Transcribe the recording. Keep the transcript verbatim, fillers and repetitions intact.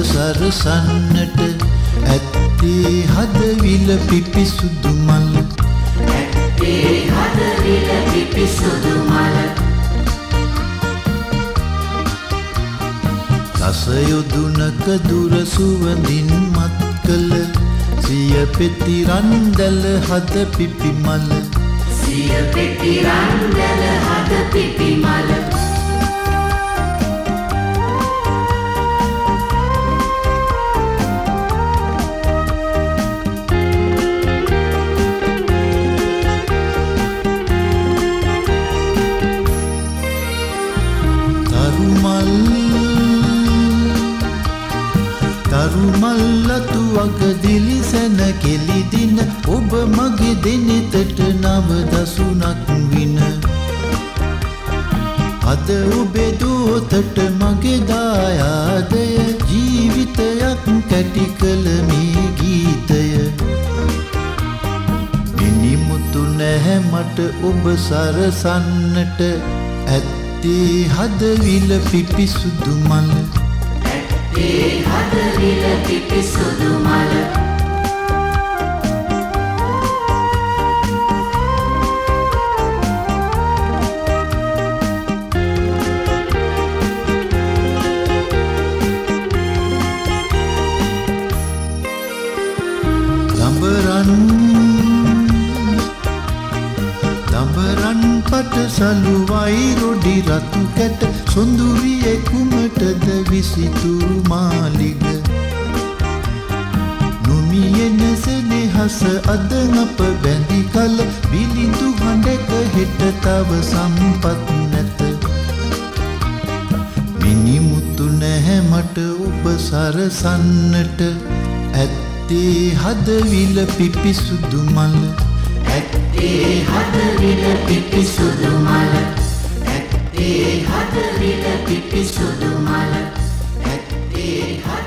සරසන්නට ඇත්තේ හදවිල පිපිසුදු මල ඇත්තේ හදවිල පිපිසුදු මල රසයොදුනක දුර සුවඳින් මත් කළ සිය පෙති රන්දල හද පිපි මල සිය පෙති රන්දල හද පිපි මල තරුමල්ලතු වග දිලිසැන කෙලිදින ඔබ මගේ දෙනෙතට නව දසුනක් වින අද ඔබේ දෝතට මගේ දායාදය ජීවිතයක් කැටි කළ මේ ගීතය මිනිමුතු නැහැ මට ඔබ සරසන්නට ඇත්තේ හදවිල පිපිසුදු මල ඇත්තේ හදවිල පිපිසුදු මල දඹරන් දඹරන් පට සලුවයි රොඩි රතු කැට සොඳුරියේ කුමටද විසිතුරු මාලිග නුමියෙන සෙනෙහස අද අප බැඳි කල බිලිඳු හඬක හෙට තව සම්පත් නැත මිනිමුතු නැහැ මට ඔබ සරසන්නට ඇත්තේ හදවිල පිපිසුදු මල ඇත්තේ හදවිල පිපිසුදු මල ඇත්තේ හදවිල පිපිසුදු මල ඇත්තේ